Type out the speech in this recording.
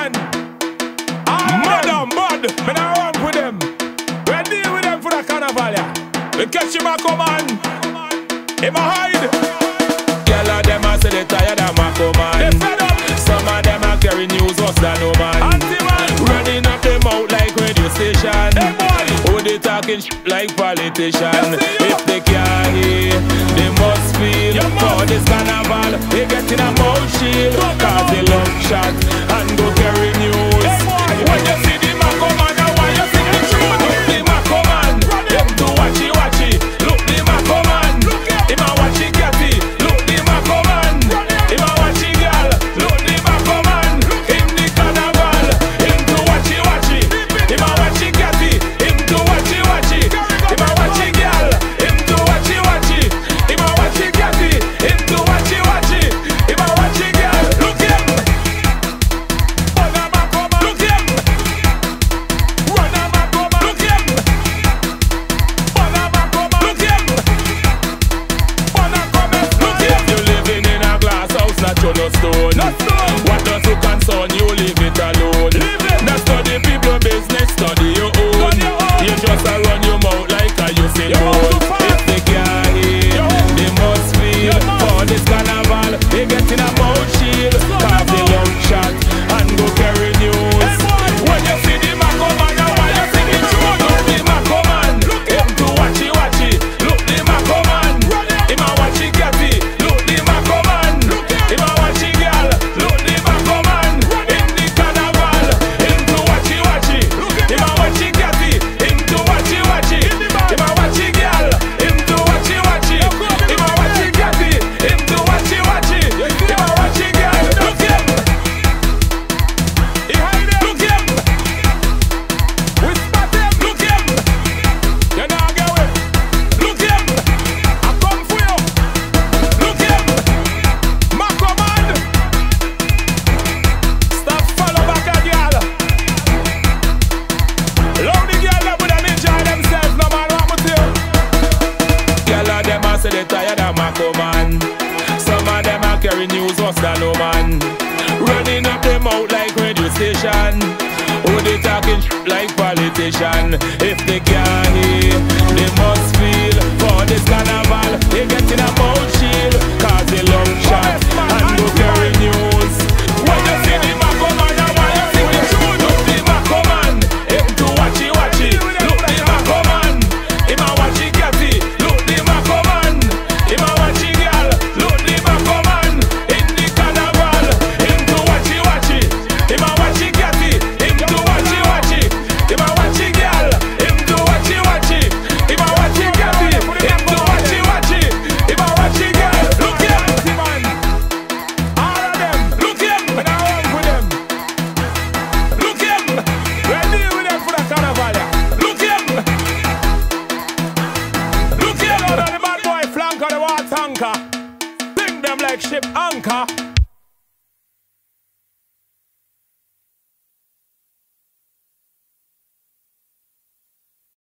man. Madam bad, me not run with them. We deal with them for the carnival, yeah. We catch him a come on, him a hide. Girl of them a say they tired of my command. Some of them a carry news worse than no man. Running up them out like radio station. Oh, they talking like politician. If they can't hear, they must feel. For this carnival, they get in a mouth shield. Cause they love shot and go carry news. When you see the Mako man, I want you sing the tune. Look the Mako man, them do watchy watchy. Look the Mako man, him a watchy catty. Look the Mako man, him a watchy girl. Look the Mako man, him the carnival. Him do watchy watchy, him a watchy catty. Him do watchy watchy, him a watchy girl. Him do watchy watchy, him a watchy catty. Him do watchy watchy, him a watchy girl. Look him, look him, run a Mako man. Look him, look him, look him. You living in a glass house, not on a stone. What does you concern you? Leave it alone. Not study people business, study your own. You just a run your mouth like a you say if they can't hear, they must feel. For this carnival, they get in a mouth shield. Cause they love shot and go carry news. When you see the Mako man, I want you sing it true. Look the Mako man, him do watchy watchy. Look the Mako man, him a watchy catty. Look the Mako man, him a watchy girl. Look the Mako man, him the carnival. Him do watchy watchy, him a watchy catty. Him do watchy watchy, him a watchy girl. Him do watchy watchy, him a watchy catty. Him do watchy watchy, him a watchy girl. Look him, he hide him. Look him, we spot him. Look him, you not get away. Look him, I come for you. Look him, Mako man. Stop follow back a girl. Love the girl that would enjoy themselves no matter what we do. Girl of them a say they tired of Mako man. Some of them a carry news worse than no man. Running up them out like radio station. Oh, they talking like politician. If they can't hear, they must feel. For this carnival, they get in a mouth shield. Cause they love shot and go carry news. When you see the Mako man, I want you sing the tune. Look the Mako man, him do watchy watchy. Look the Mako man, him a watchy catty. Look the Mako man, him a watchy girl. Look the Mako man, in the carnival. Him do watchy watchy, him a watchy catty. Him do watchy watchy, him a watchy girl. Him do watchy watchy, him a watchy catty. Him do watchy watchy, him a watchy girl. Look him, all of them. Look him, when I run with them. Look him, we deal with them for the carnival. Look him, look him. All of the bad boy flank on the water tanker. Bring them like ship anchor.